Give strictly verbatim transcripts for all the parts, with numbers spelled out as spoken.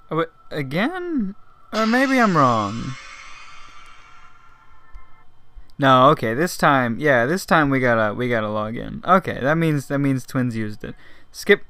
Oh, wait, again? Or maybe I'm wrong. No, okay, this time, yeah, this time we gotta we gotta log in. Okay, that means that means Twins used it. Skip.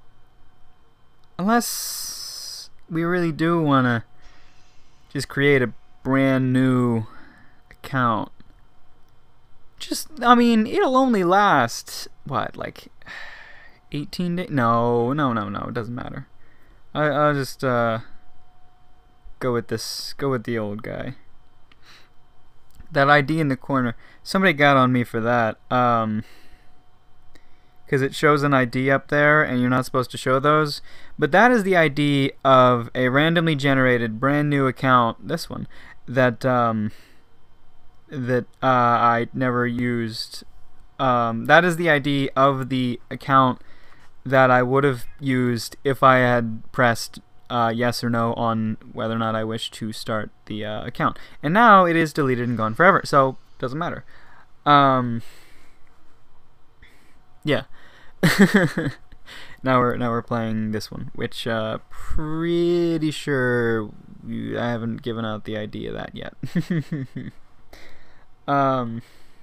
Unless we really do wanna just create a brand new account. Just, I mean, it'll only last what, like eighteen days? No, no, no, no. It doesn't matter. I, I'll just uh, go with this. Go with the old guy. That I D in the corner. Somebody got on me for that. Um, because it shows an I D up there, and you're not supposed to show those. But that is the I D of a randomly generated brand new account. This one that um, that uh, I never used. Um, that is the I D of the account that I would have used if I had pressed uh, yes or no on whether or not I wish to start the uh, account. And now it is deleted and gone forever, so it doesn't matter. Um, yeah. now we're now we're playing this one, which uh, pretty sure we, I haven't given out the I D of that yet. um.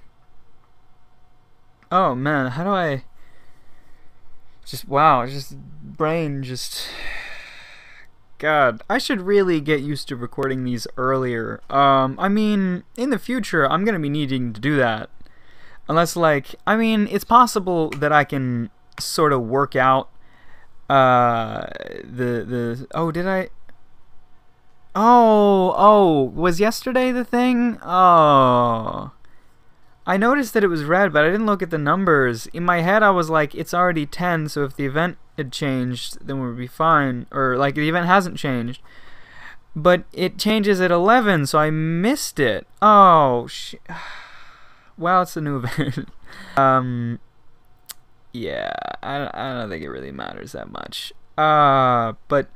Oh man, how do I? Just wow, just brain just. God, I should really get used to recording these earlier. Um, I mean, in the future, I'm gonna be needing to do that. Unless, like, I mean, it's possible that I can sort of work out uh, the the. Oh, did I? Oh, oh, was yesterday the thing? Oh. I noticed that it was red, but I didn't look at the numbers. In my head, I was like, it's already ten, so if the event had changed, then we'd be fine. Or, like, the event hasn't changed. But it changes at eleven, so I missed it. Oh, sh... Well, it's a new event. um, yeah, I, I don't think it really matters that much. Uh, but...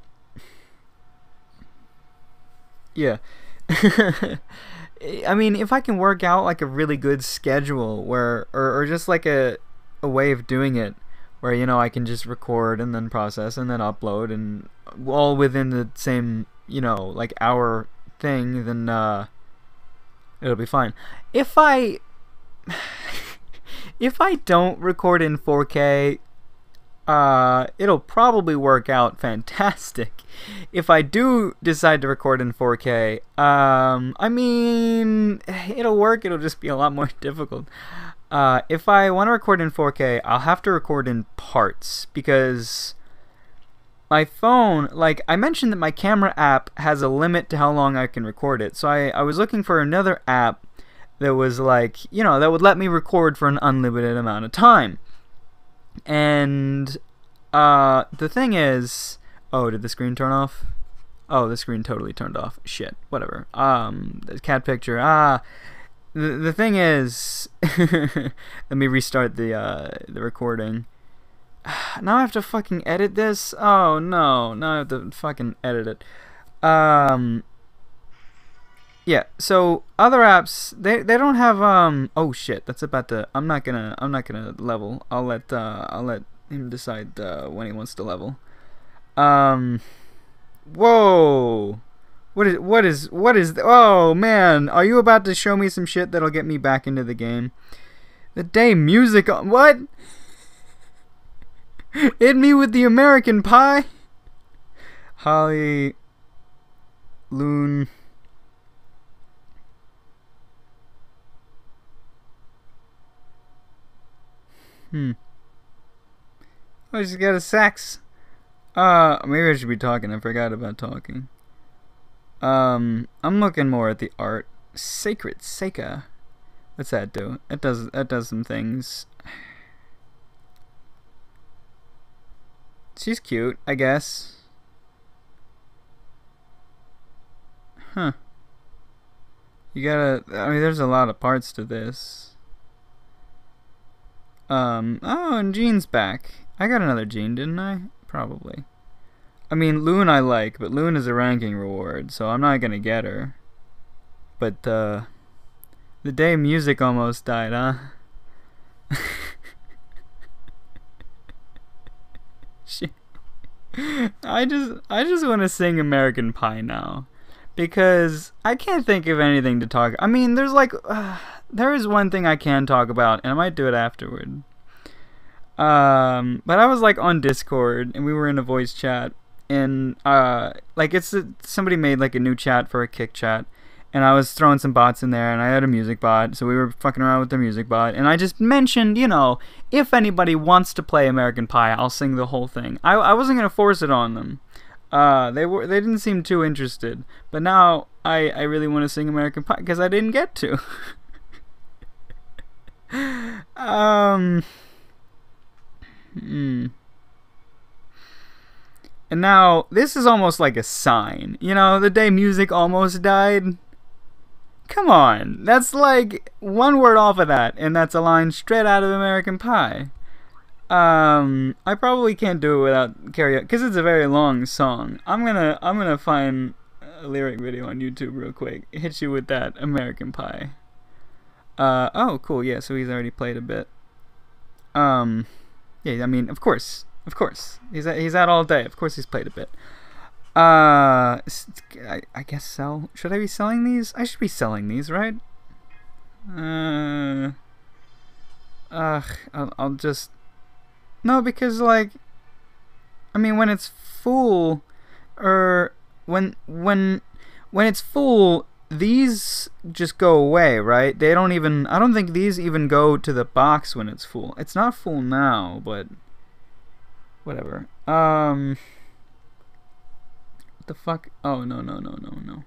Yeah. I mean, if I can work out like a really good schedule where, or, or just like a, a way of doing it where, you know, I can just record and then process and then upload and all within the same, you know, like hour thing, then uh, it'll be fine. If I, if I don't record in four K, uh, it'll probably work out fantastic. If I do decide to record in four K, um, I mean, it'll work, it'll just be a lot more difficult. Uh, if I want to record in four K, I'll have to record in parts, because my phone, like, I mentioned that my camera app has a limit to how long I can record it, so I, I was looking for another app that was like, you know, that would let me record for an unlimited amount of time. And, uh, the thing is... Oh, did the screen turn off? Oh, the screen totally turned off. Shit. Whatever. Um, the cat picture. Ah, the the thing is, let me restart the uh the recording. Now I have to fucking edit this. Oh no, now I have to fucking edit it. Um. Yeah. So other apps, they they don't have um. Oh shit. That's about to. I'm not gonna. I'm not gonna level. I'll let uh. I'll let him decide uh, when he wants to level. Um, whoa, what is, what is, what is, oh man, are you about to show me some shit that'll get me back into the game? The day music on, what? Hit me with the American Pie? Holly, Loon. Hmm. Oh, she's got a sax. Uh, maybe I should be talking. I forgot about talking. Um, I'm looking more at the art. Sacred Seika. What's that do? It does. That does some things. She's cute, I guess. Huh. You gotta. I mean, there's a lot of parts to this. Um. Oh, and Jean's back. I got another Jean, didn't I? Probably. I mean, Loon I like, but Loon is a ranking reward, so I'm not gonna get her. But, uh... the day music almost died, huh? Shit. I just I just want to sing American Pie now, because I can't think of anything to talk. I mean, there's like uh, there is one thing I can talk about, and I might do it afterward. Um, but I was like on Discord, and we were in a voice chat, and uh, like it's a, somebody made like a new chat for a kick chat, and I was throwing some bots in there, and I had a music bot, so we were fucking around with the music bot, and I just mentioned, you know, if anybody wants to play American Pie, I'll sing the whole thing. I I wasn't gonna force it on them. Uh, they were they didn't seem too interested, but now I I really want to sing American Pie because I didn't get to. um. Hmm. And now this is almost like a sign, you know, the day music almost died. Come on, that's like one word off of that, and that's a line straight out of American Pie. Um, I probably can't do it without karaoke because it's a very long song. I'm gonna I'm gonna find a lyric video on YouTube real quick. Hit you with that American Pie. Uh oh, cool. Yeah, so he's already played a bit. Um, yeah, I mean, of course, of course, he's at, he's out all day. Of course, he's played a bit. Uh, I, I guess sell. Should I be selling these? I should be selling these, right? Uh, ugh, I'll, I'll just. No, because like, I mean, when it's full, or when when when it's full, these just go away, right? They don't even. I don't think these even go to the box when it's full. It's not full now, but whatever. Um, what the fuck? Oh no no no no no.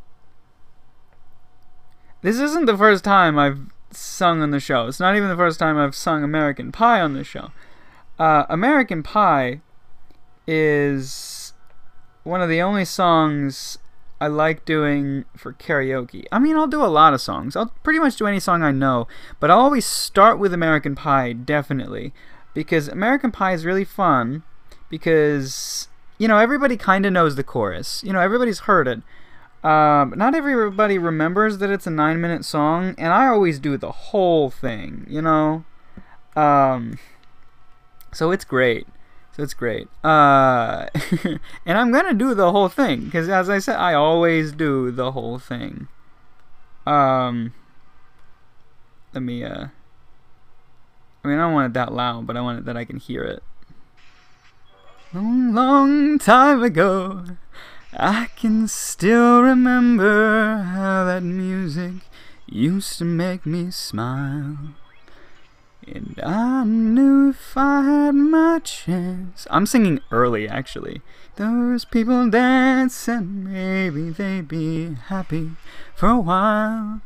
This isn't the first time I've sung on the show. It's not even the first time I've sung American Pie on the show. Uh, American Pie is one of the only songs I like doing for karaoke. I mean, I'll do a lot of songs. I'll pretty much do any song I know, but I'll always start with American Pie, definitely, because American Pie is really fun because, you know, everybody kind of knows the chorus. You know, everybody's heard it. Uh, but not everybody remembers that it's a nine-minute song, and I always do the whole thing, you know? Um... So it's great. So it's great. Uh, and I'm going to do the whole thing. Because as I said, I always do the whole thing. Um, let me, uh... I mean, I don't want it that loud, but I want it that I can hear it. Long, long time ago, I can still remember how that music used to make me smile. And I knew if I had my chance. I'm singing early, actually. Those people dance and maybe they'd be happy for a while.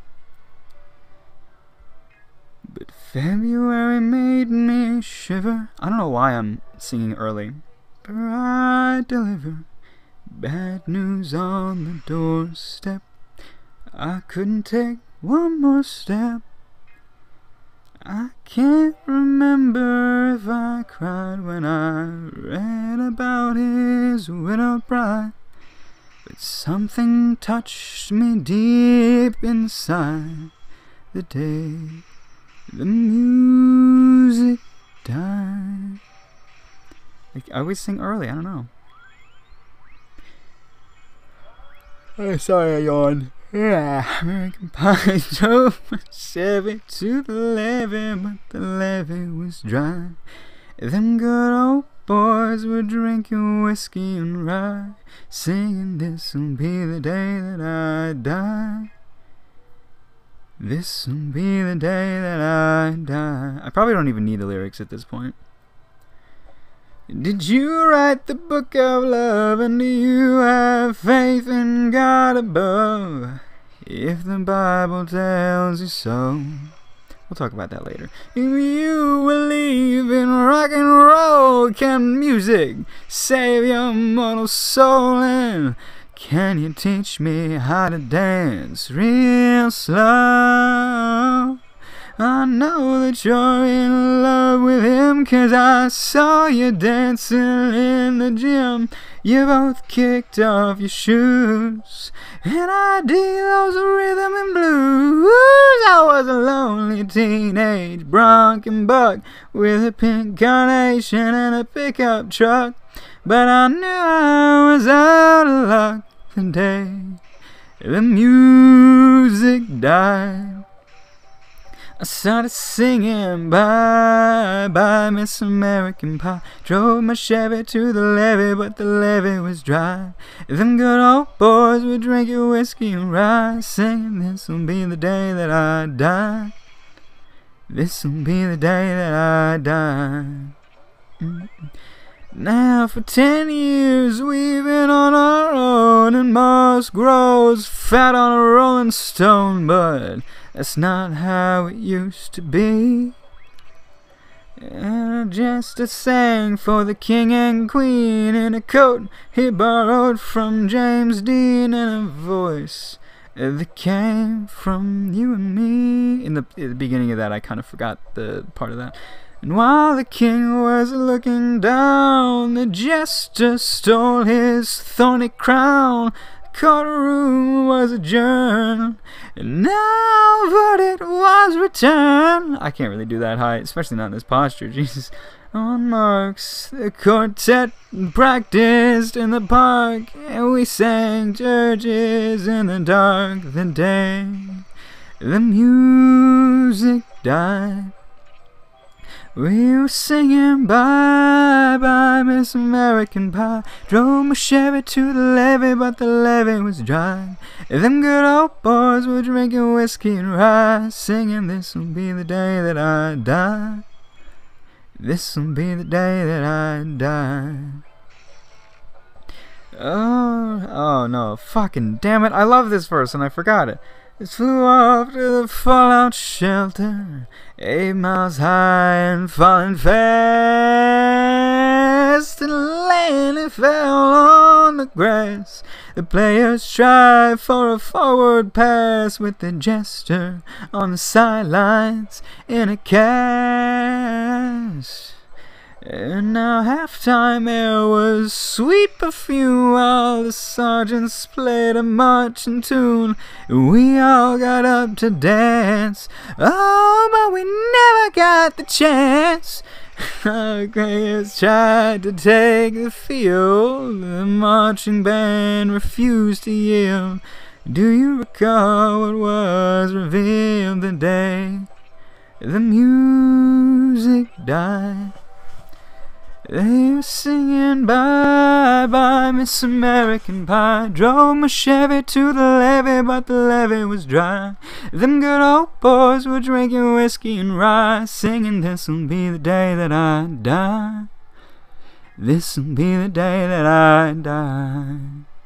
But February made me shiver. I don't know why I'm singing early. For I deliver bad news on the doorstep. I couldn't take one more step. I can't remember if I cried when I read about his widowed bride, but something touched me deep inside the day the music died. Like, I always sing early, I don't know. Oh, sorry I yawned. Yeah, American Pie drove my Chevy to the levee, but the levee was dry. Them good old boys were drinking whiskey and rye, singing, this'll be the day that I die. This'll be the day that I die. I probably don't even need the lyrics at this point. Did you write the book of love, and do you have faith in God above? If the Bible tells you so. We'll talk about that later. If you believe in rock and roll, can music save your mortal soul? And can you teach me how to dance real slow? I know that you're in love with him, 'cause I saw you dancing in the gym. You both kicked off your shoes, and I dig those rhythm and blues. I was a lonely teenage bronc and buck with a pink carnation and a pickup truck. but I knew I was out of luck the day the music died. I started singing bye bye Miss American Pie. Drove my Chevy to the levee, but the levee was dry. Them good old boys were drinking whiskey and rye, singing this'll be the day that I die. This'll be the day that I die. Mm. Now for ten years we've been on our own, and moss grows fat on a rolling stone, but that's not how it used to be. And just a sang for the king and queen in a coat he borrowed from James D, and a voice that came from you and me. In the, in the beginning of that, I kind of forgot the part of that. And while the king was looking down, the jester stole his thorny crown. Courtroom was adjourned, and now verdict was returned. I can't really do that high, especially not in this posture. Jesus. On marks, the quartet practiced in the park, and we sang dirges in the dark. The day the music died, we were singing bye bye Miss American Pie. Drove my Chevy to the levee, but the levee was dry. Them good old boys were drinking whiskey and rye, singing this'll be the day that I die. This'll be the day that I die. Oh, oh no, fucking damn it, I love this verse and I forgot it. It flew off to the fallout shelter, eight miles high and falling fast, and land it fell on the grass. The players tried for a forward pass, with the jester on the sidelines in a cast. And now halftime air was sweet perfume, while the sergeants played a marching tune. We all got up to dance, oh, but we never got the chance. Our players tried to take the field, the marching band refused to yield. Do you recall what was revealed the day the music died? They were singing bye bye Miss American Pie. Drove my Chevy to the levee, but the levee was dry. Them good old boys were drinking whiskey and rye, singing this'll be the day that I die. This'll be the day that I die.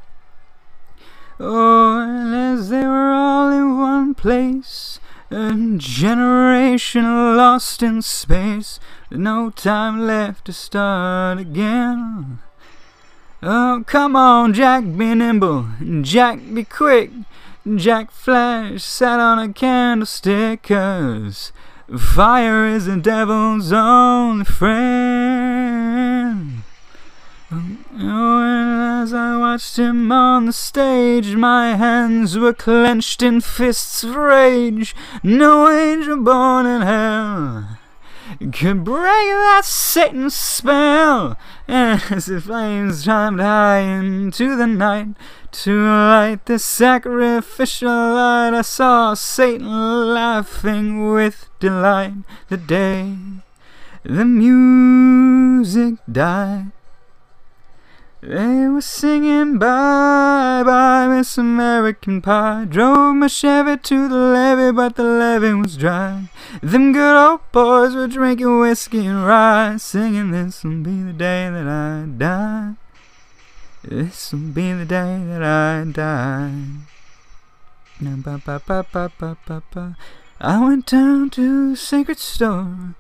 Oh, and as they were all in one place, a generation lost in space, with no time left to start again. Oh, come on, Jack, be nimble, Jack, be quick. Jack Flash sat on a candlestick, 'cause fire is the devil's only friend. Oh, and as I watched him on the stage, my hands were clenched in fists of rage. No angel born in hell could break that Satan's spell. And as the flames climbed high into the night to light the sacrificial light, I saw Satan laughing with delight the day the music died. They were singing bye bye Miss American Pie. Drove my Chevy to the levee, but the levee was dry. Them good old boys were drinking whiskey and rye, singing this'll be the day that I die. This'll be the day that I die. Now, ba, ba, ba, ba, ba, ba, ba. I went down to the sacred store.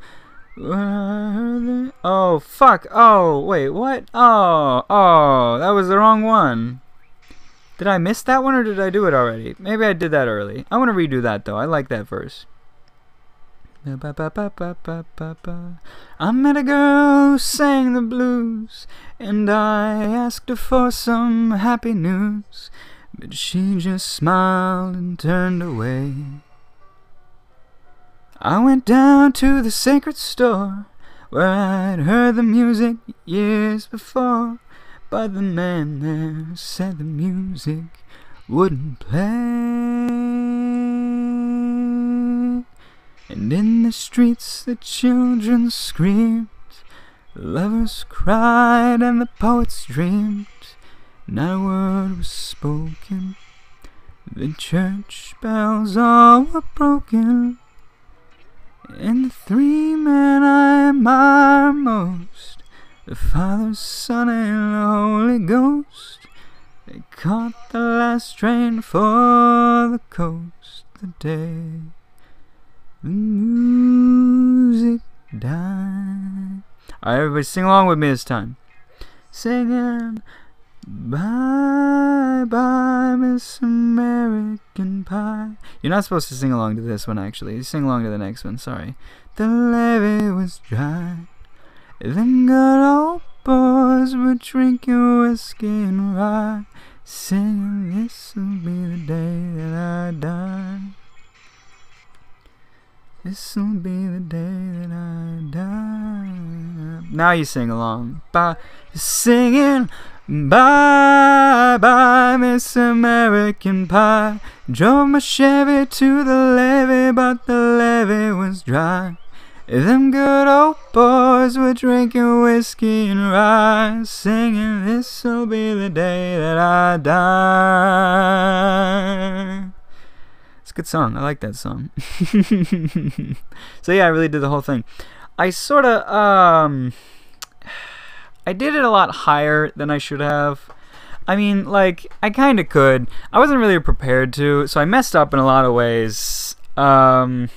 Oh, fuck. Oh, wait, what? Oh, oh, that was the wrong one. Did I miss that one, or did I do it already? Maybe I did that early. I want to redo that, though. I like that verse. I met a girl who sang the blues, and I asked her for some happy news, but she just smiled and turned away. I went down to the sacred store, where I'd heard the music years before. But the man there said the music wouldn't play. And in the streets the children screamed, lovers cried and the poets dreamed. Not a word was spoken, the church bells all were broken. And the three men I admire most, the Father, Son, and the Holy Ghost, they caught the last train for the coast the day the music died. Alright, everybody sing along with me this time. Singing, bye bye Miss American Pie. You're not supposed to sing along to this one, actually. You sing along to the next one, sorry. The levee was dry. Them good old boys were drinking whiskey and rye, singing, this'll be the day that I die. This'll be the day that I die. Now you sing along. Bye. Singing, bye bye Miss American Pie. Drove my Chevy to the levee, but the levee was dry. Them good old boys were drinking whiskey and rye, singing, this'll be the day that I die. It's a good song. I like that song. So yeah, I really did the whole thing. I sort of, um, I did it a lot higher than I should have. I mean, like, I kind of could. I wasn't really prepared to, so I messed up in a lot of ways. Um...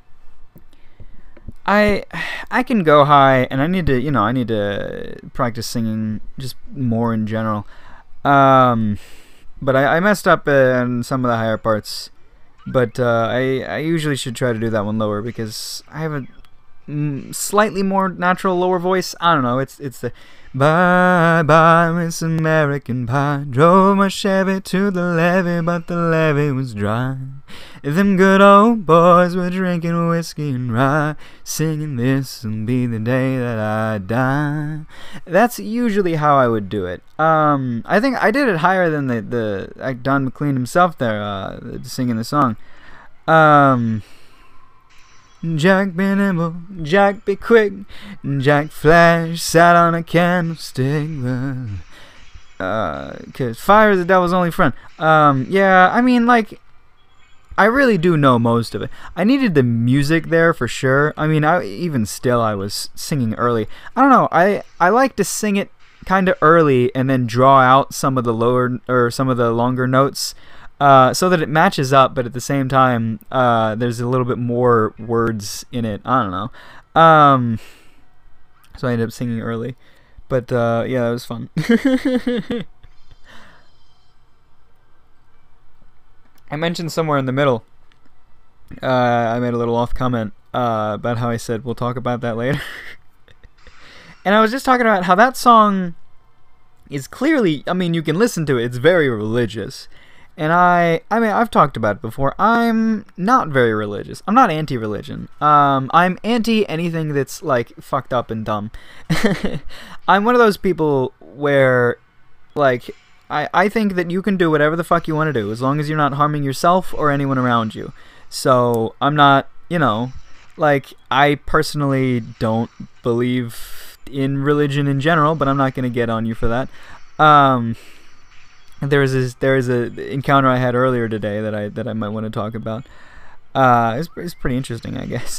I I can go high, and I need to, you know, I need to practice singing just more in general. Um, but I, I messed up in some of the higher parts. But uh, I I usually should try to do that one lower because I have a mm, slightly more natural lower voice. I don't know. It's it's the bye bye Miss American Pie. Drove my Chevy to the levee, but the levee was dry. Them good old boys were drinking whiskey and rye, singing, this'll be the day that I die. That's usually how I would do it. Um, I think I did it higher than the the like Don McLean himself there, uh, singing the song. Um. Jack be nimble, Jack be quick, Jack Flash sat on a candlestick. Uh, cause fire is the devil's only friend. Um, yeah, I mean, like, I really do know most of it. I needed the music there for sure. I mean, I, even still, I was singing early. I don't know. I I like to sing it kind of early and then draw out some of the lower or some of the longer notes. Uh, so that it matches up, but at the same time, uh, there's a little bit more words in it. I don't know. Um, so I ended up singing early. But, uh, yeah, that was fun. I mentioned somewhere in the middle, uh, I made a little off comment uh, about how I said, we'll talk about that later. And I was just talking about how that song is clearly, I mean, you can listen to it. It's very religious. And I, I mean, I've talked about it before. I'm not very religious. I'm not anti-religion. Um, I'm anti anything that's, like, fucked up and dumb. I'm one of those people where, like, I, I think that you can do whatever the fuck you want to do as long as you're not harming yourself or anyone around you. So, I'm not, you know, like, I personally don't believe in religion in general, but I'm not going to get on you for that. Um... There was this, there was a encounter I had earlier today that I that I might want to talk about. Uh, it's it's pretty interesting, I guess.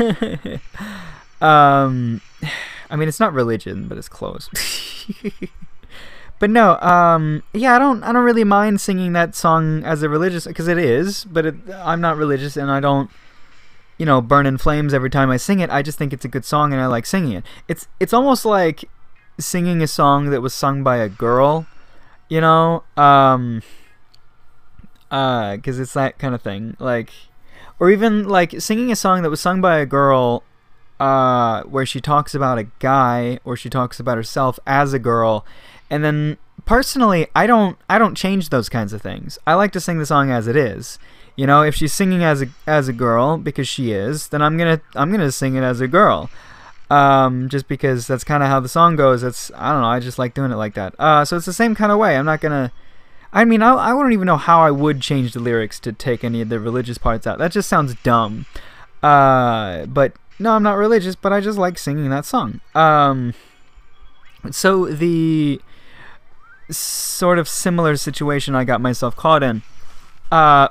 um, I mean, it's not religion, but it's close. But no, um, yeah, I don't I don't really mind singing that song as a religious, because it is, but it, I'm not religious, and I don't, you know, burn in flames every time I sing it. I just think it's a good song, and I like singing it. It's it's almost like singing a song that was sung by a girl. You know, um, uh, cause it's that kind of thing, like, or even, like, singing a song that was sung by a girl, uh, where she talks about a guy, or she talks about herself as a girl, and then, personally, I don't, I don't change those kinds of things. I like to sing the song as it is. You know, if she's singing as a, as a girl, because she is, then I'm gonna, I'm gonna sing it as a girl. Um, just because that's kind of how the song goes. That's, I don't know, I just like doing it like that. Uh, so it's the same kind of way. I'm not gonna, I mean, I, I wouldn't even know how I would change the lyrics to take any of the religious parts out. That just sounds dumb. Uh, but no, I'm not religious, but I just like singing that song. Um, so the sort of similar situation I got myself caught in. Uh,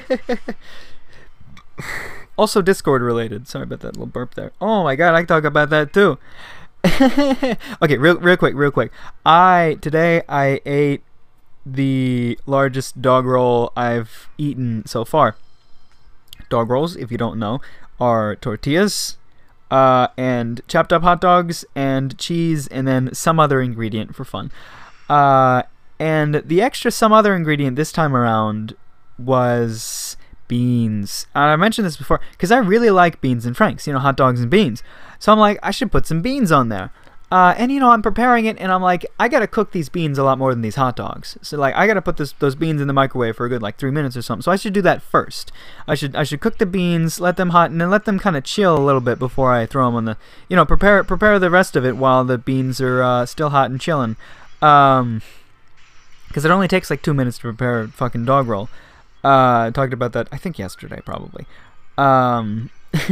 also Discord related. Sorry about that little burp there. Oh my god, I can talk about that too. Okay, real real quick, real quick. I today I ate the largest dog roll I've eaten so far. Dog rolls, if you don't know, are tortillas, uh, and chopped up hot dogs and cheese, and then some other ingredient for fun. Uh, and the extra some other ingredient this time around was beans. And I mentioned this before because I really like beans and franks, you know, hot dogs and beans. So I'm like, I should put some beans on there. Uh, and you know, I'm preparing it, and I'm like, I gotta cook these beans a lot more than these hot dogs. So like, I gotta put this, those beans in the microwave for a good like three minutes or something. So I should do that first. I should I should cook the beans, let them hot, and then let them kind of chill a little bit before I throw them on the, you know, prepare prepare the rest of it while the beans are uh, still hot and chilling. Um, because it only takes like two minutes to prepare a fucking dog roll. Uh, I talked about that I think yesterday probably. Um,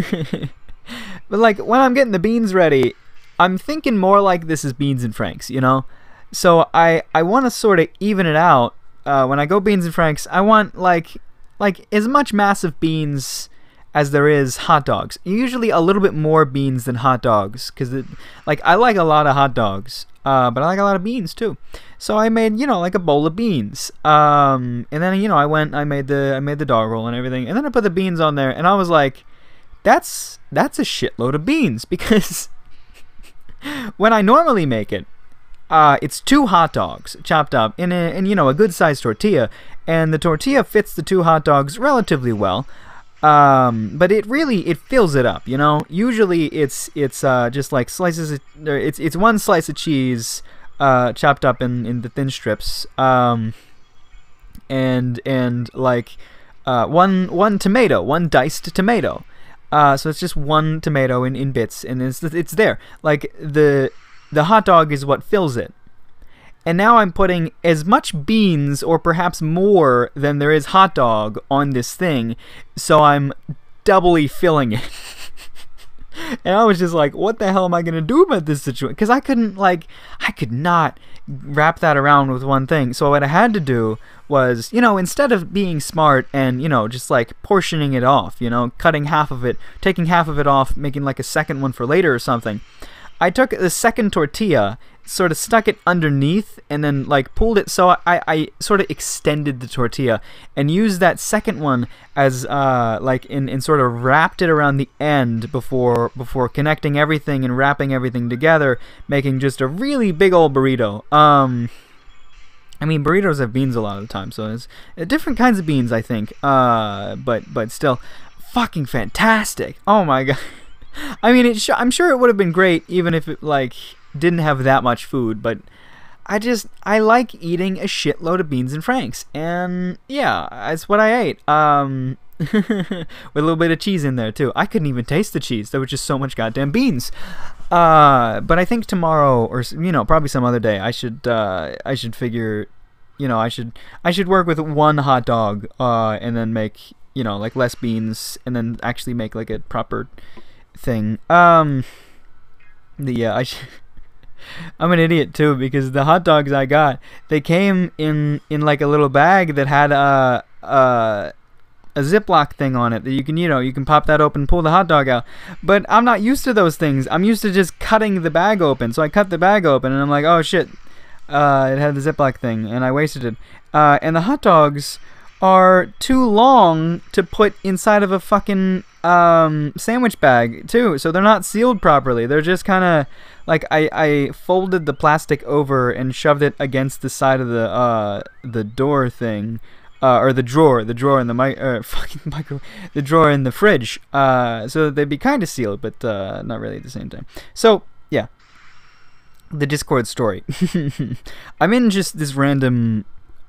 but like when I'm getting the beans ready, I'm thinking more like this is beans and franks, you know? So I, I want to sort of even it out. Uh, when I go beans and franks, I want like like as much massive beans as there is hot dogs. Usually a little bit more beans than hot dogs, because like I like a lot of hot dogs, uh, but I like a lot of beans too. So I made, you know, like a bowl of beans, um, and then you know I went, I made the I made the dog roll and everything, and then I put the beans on there, and I was like, that's that's a shitload of beans, because when I normally make it, uh, it's two hot dogs chopped up in a, in you know a good sized tortilla, and the tortilla fits the two hot dogs relatively well. Um, but it really, it fills it up, you know. Usually it's it's uh, just like slices of, it's it's one slice of cheese uh, chopped up in, in the thin strips, um, and and like uh, one one tomato, one diced tomato. Uh, so it's just one tomato in, in bits, and it's it's there. Like the the hot dog is what fills it. And now I'm putting as much beans, or perhaps more than there is hot dog, on this thing, so I'm doubly filling it. And I was just like, what the hell am I going to do about this situation? Because I couldn't, like, I could not wrap that around with one thing. So what I had to do was, you know, instead of being smart and, you know, just like portioning it off, you know, cutting half of it, taking half of it off, making like a second one for later or something, I took the second tortilla, sort of stuck it underneath, and then like pulled it, so I, I sort of extended the tortilla and used that second one as uh like in, and sort of wrapped it around the end before before connecting everything and wrapping everything together, making just a really big old burrito. Um I mean, burritos have beans a lot of the time, so it's uh, different kinds of beans, I think. Uh but but still fucking fantastic. Oh my god. I mean, it sh I'm sure it would have been great even if it like didn't have that much food, but I just I like eating a shitload of beans and franks, and yeah, that's what I ate. Um, with a little bit of cheese in there too. I couldn't even taste the cheese. There was just so much goddamn beans. Uh, but I think tomorrow, or you know, probably some other day, I should uh, I should figure, you know, I should I should work with one hot dog, uh, and then make, you know, like less beans, and then actually make like a proper thing. Um, the yeah, I should. I'm an idiot too, because the hot dogs I got, they came in in like a little bag that had a a, a Ziploc thing on it that you can, you know, you can pop that open and pull the hot dog out. But I'm not used to those things. I'm used to just cutting the bag open. So I cut the bag open and I'm like, oh shit, uh, it had the Ziploc thing and I wasted it. Uh, and the hot dogs are too long to put inside of a fucking um, sandwich bag too, so they're not sealed properly. They're just kind of like I, I folded the plastic over and shoved it against the side of the uh, the door thing, uh, or the drawer, the drawer in the mi uh, fucking micro, the drawer in the fridge, uh, so that they'd be kind of sealed, but uh, not really at the same time. So yeah, the Discord story. I'm in just this random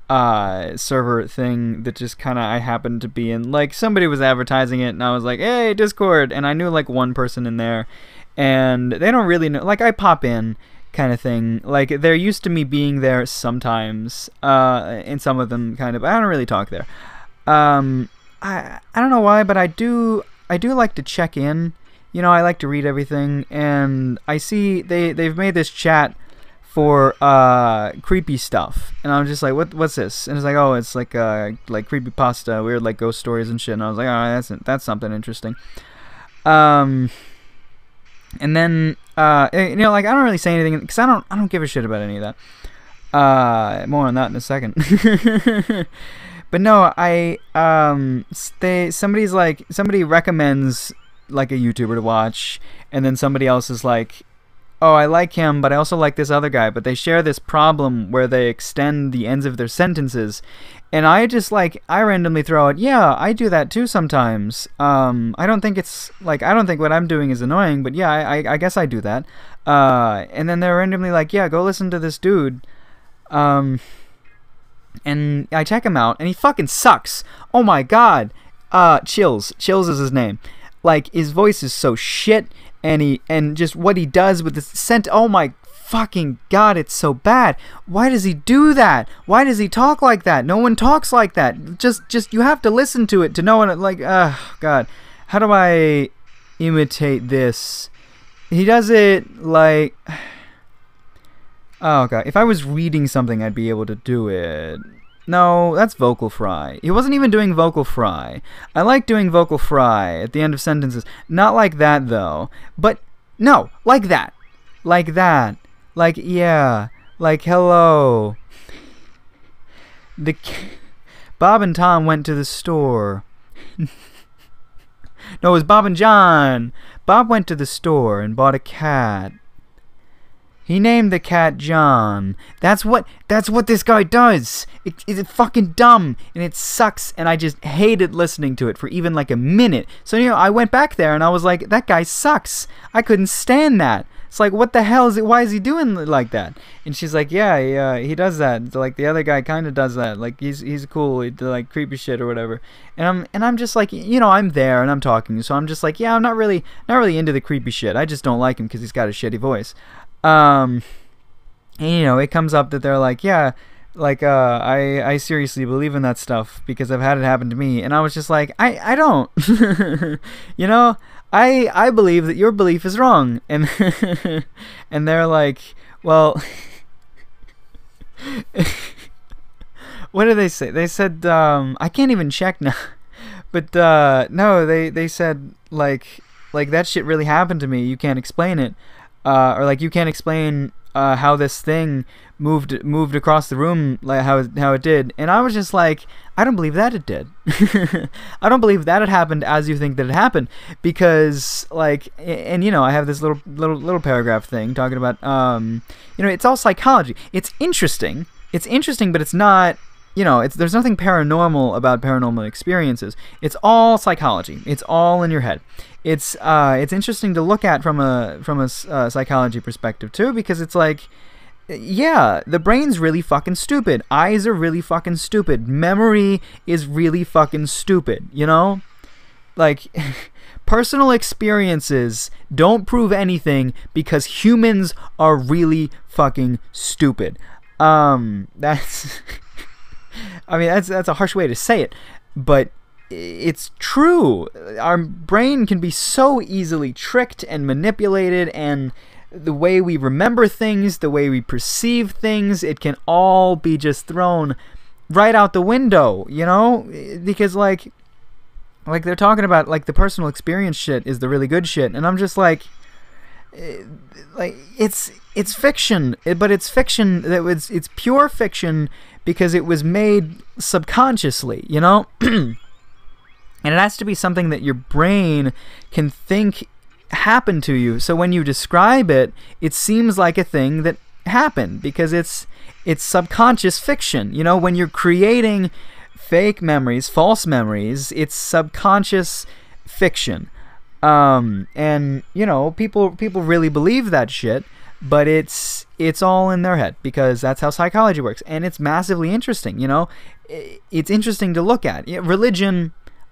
uh server thing that just kind of I happened to be in. Like somebody was advertising it and I was like, hey, Discord, and I knew like one person in there, and they don't really know. Like, I pop in, kind of thing. Like, they're used to me being there sometimes, uh, and some of them kind of. I don't really talk there. Um, I I don't know why, but I do I do like to check in. You know, I like to read everything, and I see they they've made this chat for uh creepy stuff, and I'm just like, what what's this? And it's like, oh, it's like uh like creepypasta, weird like ghost stories and shit. And I was like, oh, that's that's something interesting. Um, and then uh you know, like, I don't really say anything because I don't I don't give a shit about any of that. Uh, more on that in a second. But no, I um they somebody's like somebody recommends like a YouTuber to watch, and then somebody else is like, oh, I like him, but I also like this other guy, but they share this problem where they extend the ends of their sentences, and I just, like, I randomly throw out, yeah, I do that too sometimes. Um, I don't think it's, like, I don't think what I'm doing is annoying, but yeah, I, I, I guess I do that. Uh, and then they're randomly like, yeah, go listen to this dude. Um, and I check him out, and he fucking sucks. Oh my god. Uh, Chills. Chills is his name. Like, his voice is so shit. And he and just what he does with the scent. Oh my fucking god, it's so bad. Why does he do that? Why does he talk like that? No one talks like that. Just just you have to listen to it to know it. Like, oh god, how do I imitate this? He does it like, oh god, if I was reading something, I'd be able to do it. No, that's vocal fry. He wasn't even doing vocal fry. I like doing vocal fry at the end of sentences. Not like that, though. But, no, like that. Like that. Like, yeah. Like, hello. The Bob and Tom went to the store. No, it was Bob and John. Bob went to the store and bought a cat. He named the cat John. That's what that's what this guy does. It, it's fucking dumb, and it sucks, and I just hated listening to it for even like a minute. So, you know, I went back there, and I was like, that guy sucks. I couldn't stand that. It's like, what the hell is it? Why is he doing like that? And she's like, yeah, he, uh, he does that. Like, the other guy kind of does that. Like, he's he's cool. He do, like, creepy shit or whatever. And I'm and I'm just like, you know, I'm there, and I'm talking. So I'm just like, yeah, I'm not really not really into the creepy shit. I just don't like him because he's got a shitty voice. Um, and, you know, it comes up that they're like, yeah, like, uh, I, I seriously believe in that stuff because I've had it happen to me. And I was just like, I, I don't, you know, I, I believe that your belief is wrong. And, and they're like, well, what did they say? They said, um, I can't even check now, but, uh, no, they, they said, like, like, that shit really happened to me. You can't explain it. Uh, or like, you can't explain uh, how this thing moved moved across the room, like how it, how it did. And I was just like, I don't believe that it did. I don't believe that it happened as you think that it happened, because like, and you know, I have this little little little paragraph thing talking about, um, you know, it's all psychology. It's interesting. It's interesting, but it's not. You know, it's there's nothing paranormal about paranormal experiences. It's all psychology. It's all in your head. It's uh, it's interesting to look at from a from a uh, psychology perspective too, because it's like, yeah, the brain's really fucking stupid. Eyes are really fucking stupid. Memory is really fucking stupid. You know, like personal experiences don't prove anything because humans are really fucking stupid. Um, that's. I mean, that's that's a harsh way to say it, but it's true. Our brain can be so easily tricked and manipulated, and the way we remember things, the way we perceive things, it can all be just thrown right out the window, you know? Because, like, like they're talking about, like, the personal experience shit is the really good shit, and I'm just like, like, it's it's fiction, but it's fiction that was it's pure fiction because it was made subconsciously, you know? And it has to be something that your brain can think happened to you. So when you describe it, it seems like a thing that happened because it's it's subconscious fiction. You know, when you're creating fake memories, false memories, it's subconscious fiction. Um, and you know, people people really believe that shit, but it's it's all in their head because that's how psychology works, and it's massively interesting. You know, it's interesting to look at. Religion,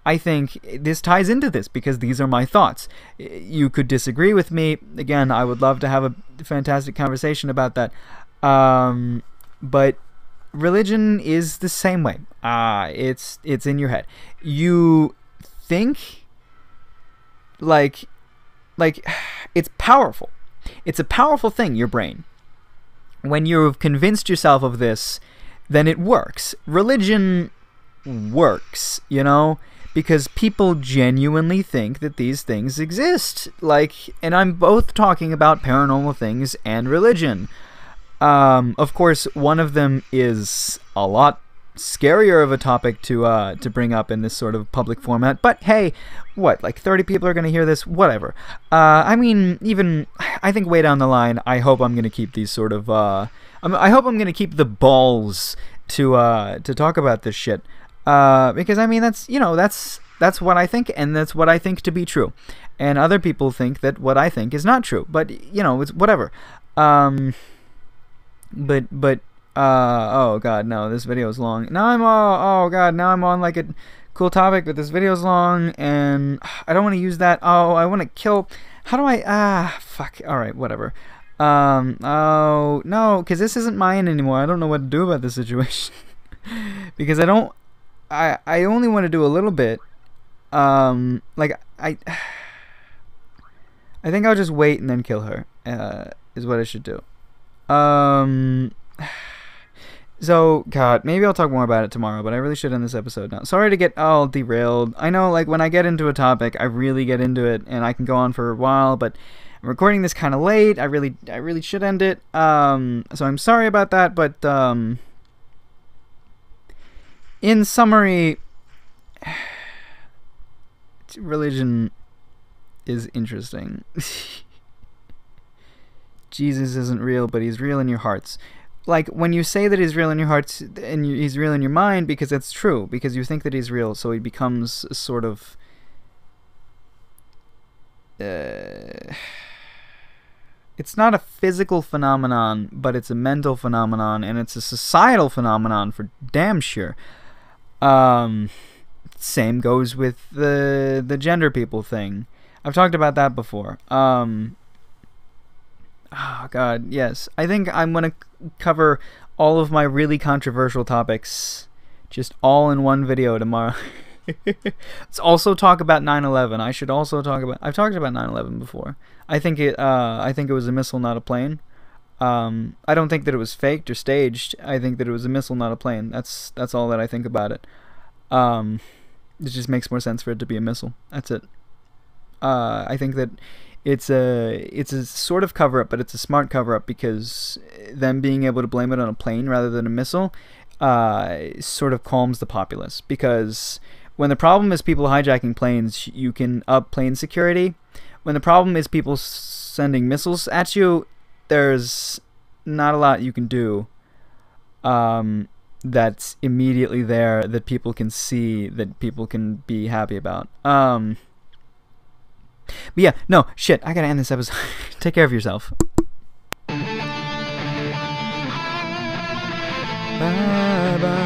I think this ties into this because these are my thoughts. You could disagree with me. Again, I would love to have a fantastic conversation about that. Um, but religion is the same way. Uh, it's it's in your head. You think like like it's powerful. It's a powerful thing, your brain. When you've convinced yourself of this, then it works. Religion works, you know, because people genuinely think that these things exist. Like, and I'm both talking about paranormal things and religion. Um, of course, one of them is a lot scarier of a topic to uh, to bring up in this sort of public format. But hey, what, like thirty people are going to hear this? Whatever. Uh, I mean, even, I think way down the line, I hope I'm going to keep these sort of, uh, I hope I'm going to keep the balls to uh, to talk about this shit. Uh, because, I mean, that's, you know, that's, that's what I think, and that's what I think to be true. And other people think that what I think is not true. But, you know, it's whatever. Um, but, but, Uh, oh god, no, this video is long. Now I'm all, oh god, now I'm on like a cool topic, but this video is long, and I don't want to use that. Oh, I want to kill, how do I, ah, fuck, alright, whatever. Um, oh, no, because this isn't mine anymore. I don't know what to do about this situation. Because I don't, I, I only want to do a little bit. Um, like, I, I think I'll just wait and then kill her, uh, is what I should do. Um... So, God, maybe I'll talk more about it tomorrow, but I really should end this episode now. Sorry to get all derailed. I know, like, when I get into a topic, I really get into it, and I can go on for a while, but I'm recording this kind of late. I really, I really should end it. Um, so I'm sorry about that, but, um, in summary, religion is interesting. Jesus isn't real, but he's real in your hearts. Like, when you say that he's real in your hearts, and he's real in your mind, because that's true, because you think that he's real, so he becomes a sort of, uh, it's not a physical phenomenon, but it's a mental phenomenon, and it's a societal phenomenon for damn sure. Um, same goes with the, the gender people thing. I've talked about that before. Um... Oh, God, yes. I think I'm going to cover all of my really controversial topics just all in one video tomorrow. Let's also talk about nine eleven. I should also talk about... I've talked about nine eleven before. I think it uh, I think it was a missile, not a plane. Um, I don't think that it was faked or staged. I think that it was a missile, not a plane. That's, that's all that I think about it. Um, it just makes more sense for it to be a missile. That's it. Uh, I think that... It's a it's a sort of cover-up, but it's a smart cover-up because them being able to blame it on a plane rather than a missile uh, sort of calms the populace. Because when the problem is people hijacking planes, you can up plane security. When the problem is people sending missiles at you, there's not a lot you can do um, that's immediately there that people can see, that people can be happy about. Um... But yeah, no, shit, I gotta end this episode. Take care of yourself. Bye bye.